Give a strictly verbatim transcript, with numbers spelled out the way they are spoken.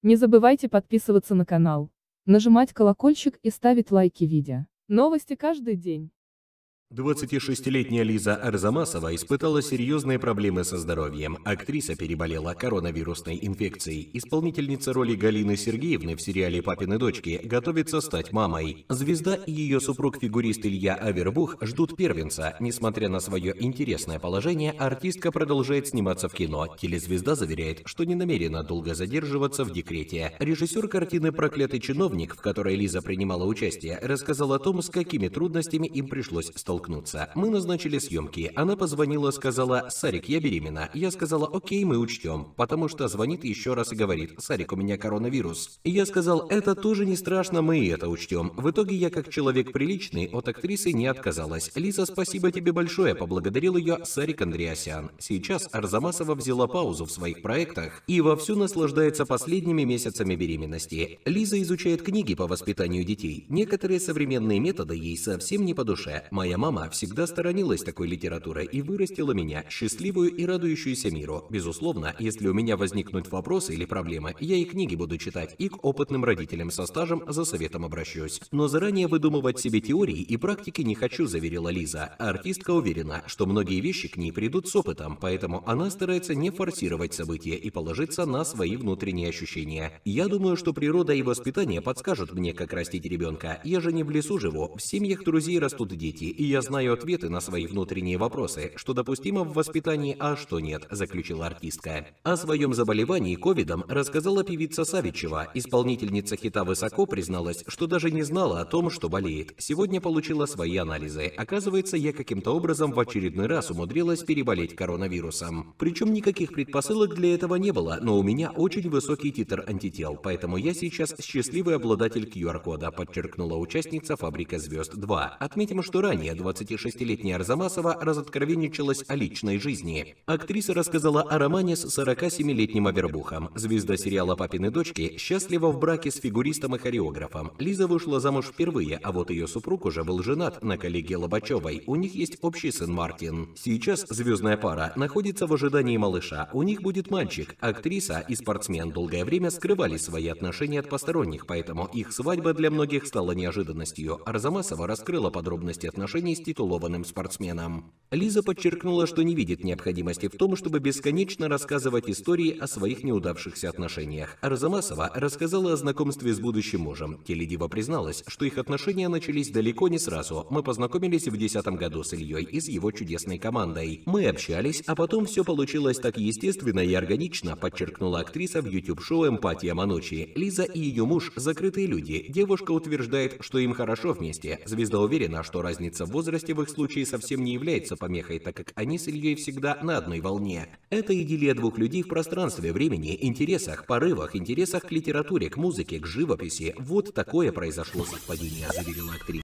Не забывайте подписываться на канал, нажимать колокольчик и ставить лайки видео. Новости каждый день. двадцатишестилетняя Лиза Арзамасова испытала серьезные проблемы со здоровьем. Актриса переболела коронавирусной инфекцией. Исполнительница роли Галины Сергеевны в сериале «Папины дочки» готовится стать мамой. Звезда и ее супруг-фигурист Илья Авербух ждут первенца. Несмотря на свое интересное положение, артистка продолжает сниматься в кино. Телезвезда заверяет, что не намерена долго задерживаться в декрете. Режиссер картины «Проклятый чиновник», в которой Лиза принимала участие, рассказал о том, с какими трудностями им пришлось столкнуться. Мы назначили съемки. Она позвонила, сказала: «Сарик, я беременна». Я сказала: «Окей, мы учтем». Потому что звонит еще раз и говорит: «Сарик, у меня коронавирус». И я сказал: «Это тоже не страшно, мы и это учтем». В итоге я, как человек приличный, от актрисы не отказалась. «Лиза, спасибо тебе большое», поблагодарил ее Сарик Андреасян. Сейчас Арзамасова взяла паузу в своих проектах и вовсю наслаждается последними месяцами беременности. Лиза изучает книги по воспитанию детей. Некоторые современные методы ей совсем не по душе. Моя мама всегда сторонилась такой литературы и вырастила меня, счастливую и радующуюся миру. Безусловно, если у меня возникнут вопросы или проблемы, я и книги буду читать, и к опытным родителям со стажем за советом обращусь. Но заранее выдумывать себе теории и практики не хочу», заверила Лиза. Артистка уверена, что многие вещи к ней придут с опытом, поэтому она старается не форсировать события и положиться на свои внутренние ощущения. «Я думаю, что природа и воспитание подскажут мне, как растить ребенка. Я же не в лесу живу, в семьях друзей растут дети, и я знаю ответы на свои внутренние вопросы, что допустимо в воспитании, а что нет», заключила артистка. О своем заболевании ковидом рассказала певица Савичева. Исполнительница хита «Высоко» призналась, что даже не знала о том, что болеет. Сегодня получила свои анализы. Оказывается, я каким-то образом в очередной раз умудрилась переболеть коронавирусом. Причем никаких предпосылок для этого не было, но у меня очень высокий титр антител, поэтому я сейчас счастливый обладатель ку ар-кода, подчеркнула участница «Фабрика звезд два». Отметим, что ранее двадцатишестилетняя Арзамасова разоткровенничалась о личной жизни. Актриса рассказала о романе с сорокасемилетним Авербухом. Звезда сериала «Папины дочки» счастлива в браке с фигуристом и хореографом. Лиза вышла замуж впервые, а вот ее супруг уже был женат на коллеге Лобачевой. У них есть общий сын Мартин. Сейчас звездная пара находится в ожидании малыша. У них будет мальчик. Актриса и спортсмен долгое время скрывали свои отношения от посторонних, поэтому их свадьба для многих стала неожиданностью. Арзамасова раскрыла подробности отношений с титулованным спортсменом. Лиза подчеркнула, что не видит необходимости в том, чтобы бесконечно рассказывать истории о своих неудавшихся отношениях. Арзамасова рассказала о знакомстве с будущим мужем. Теледива призналась, что их отношения начались далеко не сразу. «Мы познакомились в две тысячи десятом году с Ильей и с его чудесной командой. Мы общались, а потом все получилось так естественно и органично», подчеркнула актриса в ютуб-шоу «Эмпатия Манучи». Лиза и ее муж – закрытые люди. Девушка утверждает, что им хорошо вместе. Звезда уверена, что разница в возрасте в их случае совсем не является помехой, так как они с Ильей всегда на одной волне. Это идиллия двух людей в пространстве, времени, интересах, порывах, интересах к литературе, к музыке, к живописи. Вот такое произошло совпадение, заверила актриса.